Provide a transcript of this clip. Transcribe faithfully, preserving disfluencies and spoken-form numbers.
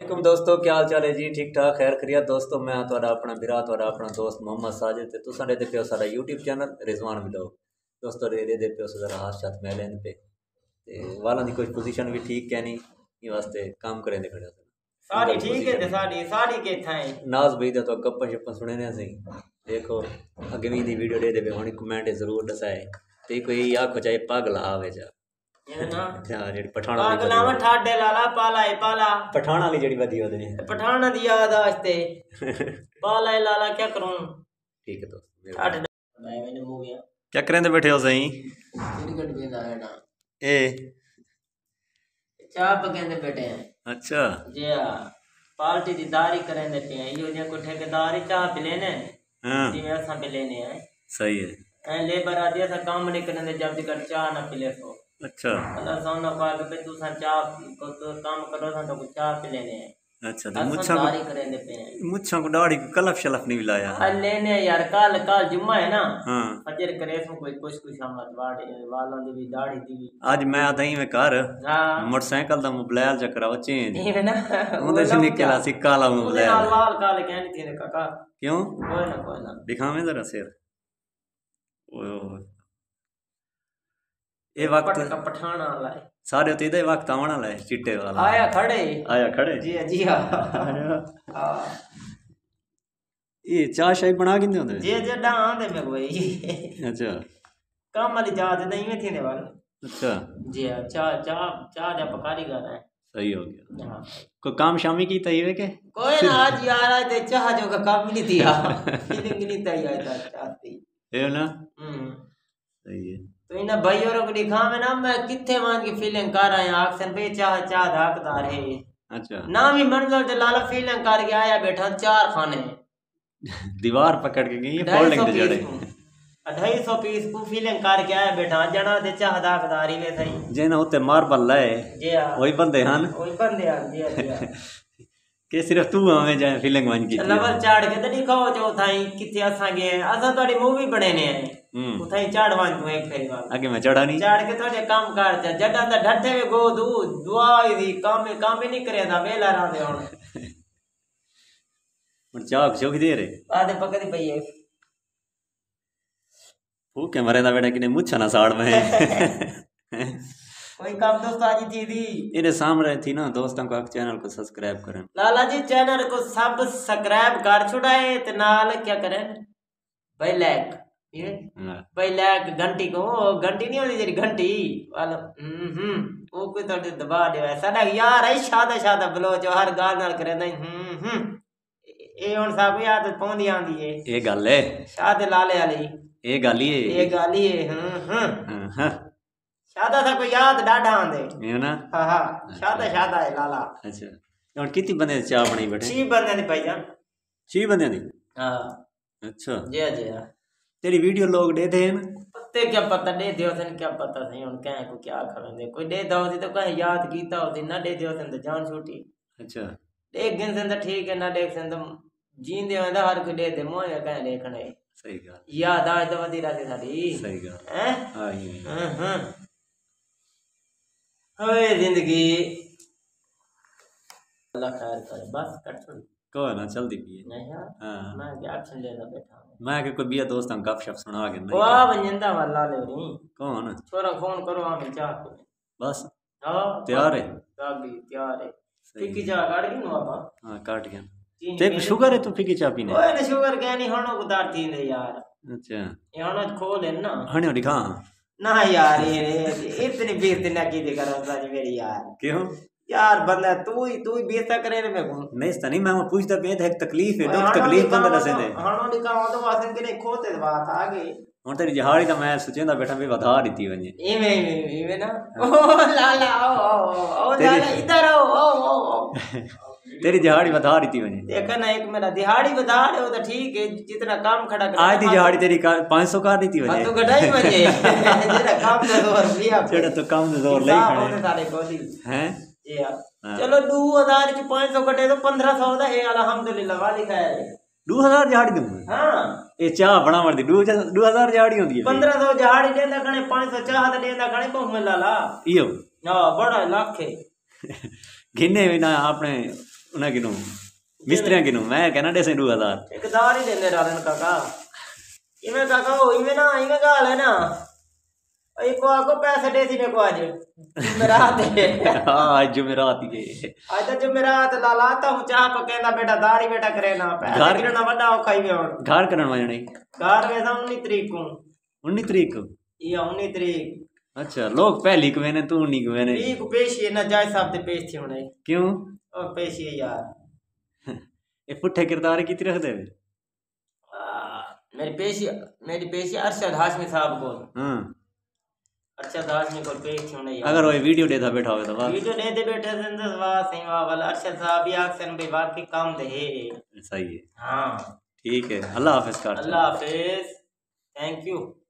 वालेकुम दोस्तों, क्या हाल चाल है जी? ठीक ठाक, खैर खैरियत दोस्तों। मैं तुहाडा अपना बिरा तुहाडा अपना दोस्त मोहम्मद साजिद ते तुसां दे पियो साडा यूट्यूब चैनल रिजवान व्लॉग। दोस्तों दे दे पियो जरा हाथ शाथ मैं लेने पे ते वाला दी कोई पोजीशन भी ठीक क्या नहीं, ये वास्ते काम करें दे खड़े सारी ठीक है ते साडी साडी के थाए नाज भाई दा तो गप्पा शप्पा सुने ने सही। देखो अगवी दी वीडियो दे दे हुण कमेंट जरूर दसाए ते कोई आखो चाहे पागल आवे जा ना जेडी पठाना पागलावा ठाडे लाला पाला है पाला पठाना वाली जेडी वदी ओदे पठाना दी याद आस्ते पाला है लाला क्या करूं। ठीक है दोस्त, ठाड मैं मैंने हो गया क्या करेंदे बैठे हो सही? क्रिकेट वेंदा है ना ए चाह पकेंदे बैठे हैं। अच्छा जी हां, पार्टी दी दारी करेंदे पे हैं। यो जे को ठेकेदार चाह पे लेने हां जिवें असां पे लेने हैं। सही है। ए लेबर आदि असां काम नहीं करने जब तक चाह ना पिले सो। अच्छा अल्लाह सोना पाक पे तू सा चाह को तो काम करो सा तो चाह पे लेने हैं। अच्छा तो मुच्छा को दारी करेंदे पे हैं। मुच्छा को दाढ़ी को कलफ शलफ नहीं लाया आ लेने यार कल कल जुम्मा है ना। हां फजर करे सो कोई कुछ कुछ हमत वाड़े वालों दी भी दाढ़ी दी भी आज मैं आदई में कर हां मोटरसाइकिल दा मोबाइल चकराओ चेंज ये ना उनदे से निकला सी काला मोबाइल लाल लाल काले कहनी थी काका क्यों कोई ना कोई ना दिखावे जरा सिर ओए ओए ए वक्त का पठाना वाला है सारे ते दे वक्त आवन वाला है चिट्टे वाला आया खड़े आया खड़े जी जी हां हां ये चाय शाय बना किंदे होंदे जे जे डां दे में कोई अच्छा काम वाली जात नहीं में थी ने वाल अच्छा जी हां चाह चाह चाह दा पकारी कर है सही हो गया। हां कोई काम शामी की तई वे के कोई ना आज यार आज ते चाह जो का काम नहीं दिया फीलिंग नहीं तई आया चाहती है ना हम्म सही है। तो इन भाई और को दिखा में ना मैं किथे मान की फीलिंग कर रहा है आक्सन पे चाह चाह हकदार है। अच्छा ना भी मंजिल ते लाला फीलिंग कर के आया बैठा चार खाने दीवार पकड़ के गई फोल्डिंग दे जड़े ढाई सौ पीस को फीलिंग कर के आया बैठा जना ते चाह हकदार ही ले सही जे ना उते मार्बल लाए जी हां वही बंदे हन वही बंदे हन जी हां के सिर्फ तू हमें जाए फीलिंग वन की लेवल चाड़ के तो दिखाओ जो थाई किथे असा गए असा तोड़ी मूवी बनेने है हम्म उठाई चाड़ वन तू एक फेरी वाला आगे मैं चढ़ा नहीं चाड़ के तोड़े काम कर जा जडा दा ढट्ठे में गो दू दुआ दी काम काम ही नहीं करे था वेला रा दे हुन और चाक चौक दे रे आदे पकड़ी पई है वो के मरे ना बेटा किने मुच्छा ना साड़ में कोई काम दोस्त आज थी दी इने सामने थी ना दोस्तों को चैनल को सब्सक्राइब करें लाला जी चैनल को सब सब्सक्राइब कर छुड़ाए ते नाल क्या करें भाई लाइक ये भाई लाइक घंटी को घंटी नहीं होती तेरी घंटी वाला हम्म हम्म वो कोई तो दबा दे साडा यार है शादा शादा बलोच हर गाल नाल करे हम्म हम्म ए हुन सब याद पौंदी आंदी है ये गल है शादे लाले वाली ये गल ही है ये गल ही है हम्म हम्म हां शादा था कोई याद डाढ़ा आंदे ये ना हां हां शादा शादा है लाला अच्छा और कितनी बंदे चाय बनाई बैठे छी बंदे दी भाईजान छी बंदे दी हां अच्छा जी जी तेरी वीडियो लोग दे दे ते क्या पता दे दियो सन क्या पता सही हुन कहे को क्या खवेंदे कोई दे दो तो कहे याद कीता होती ना दे दियो सन तो जान छूटी अच्छा देख गिन सन तो ठीक है ना देख सन तो जींदे होंदा हर कोई दे दे मोए कहे देखणे सही गल याद आज तो वधी रहती साडी सही गल हैं हां ये हां हां होए जिंदगी अल्लाह खैर करे बस कट छोड़ को ना जल्दी पिए नहीं यार हां मैं क्या एक्शन लेना बैठा हूं मैं के कोई बिया दोस्तों गपशप सुना के नहीं वाह बंजंदा वाला ले रही कौन छोरा फोन करो हमें चाह पे बस हां तैयार है गाड़ी तैयार है फिकी जा गाड़ी नु बाबा हां काट गया तेरे शुगर है तू फिकी चा पीने ओए ना शुगर क्या नहीं हणो उतार थींदे यार अच्छा ये हणो खोल है ना हणो दिखा ना यार ये इतनी बेइज्जती ना की दे करो सच मेरी यार क्यों यार बंदा तू ही तू ही बेइज्जत करे रे मेरे को नहीं सनी मैं पूछता पे एक तकलीफ है दुख तकलीफ बंदा दसे दे हणो दिखा तो वासन के नहीं खोते बात आगे हुन तेरी जहाड़ी दा मैं सोचेंदा बैठा भी वधा दीती वने इवे इवे ना ओ लाला आओ आओ आओ लाला इधर आओ आओ आओ तेरी दिहाड़ी बता रही थी मैंने देखा ना एक मेरा दिहाड़ी बता रहे हो तो ठीक है जितना काम खड़ा कर आज दी दिहाड़ी तेरी पाँच सौ कर दी थी वजह तो गड़ाई बजे जेड़ा काम दे जोर लिया जेड़ा तो काम दे जोर ले खड़े सारे गोली हैं जी हां चलो दो हज़ार च पाँच सौ कटे तो पंद्रह सौ दा है अल्हम्दुलिल्लाह वाली खैर दो हज़ार दिहाड़ी दूं हां ये चाह बना मर दी दो हज़ार दिहाड़ी होंदी है पंद्रह सौ दिहाड़ी देंदा कने पाँच सौ चाह दा देंदा कने को मिला ला इयो हां बड़ा लाख है गिने भी ना आपने उन्हें किनू मिस्त्रियां किनू मैं कहना दे से दो हजार एक दार ही देंदे रालन काका इमे काका हो इमे ना इमे गाल है ना ओए को आको पैसे दे सी मेरे को आज जुमेरात है हां आज जुमेरात ही आज तो जुमेरात लालाता हूं चाह पकेंदा बेटा दारी बेटा करे ना पैसे गिरना बड़ा औखा ही और घर करन वजने घर वे उन्नीस तारीख को उन्नीस तारीख को ये उन्नीस तारीख अच्छा लोग पहली को मैंने तू नहीं को मैंने ठीक पेश है ना जाय साहब दे पेश थी होने क्यों ओ पेश है यार ये पुठे किरदार की तरह दे मेरी पेशी मेरी पेशी अरशद हाशमी साहब को हां अरशद हाशमी को पेश थी होने यार अगर वो वीडियो देता बैठा होवे तो वाह वीडियो दे दे बैठे जिंदा वाह सही वाह वाला अरशद साहब भी अक्सर भाई बाकी काम दे सही है हां ठीक है अल्लाह हाफिज कर अल्लाह हाफिज थैंक यू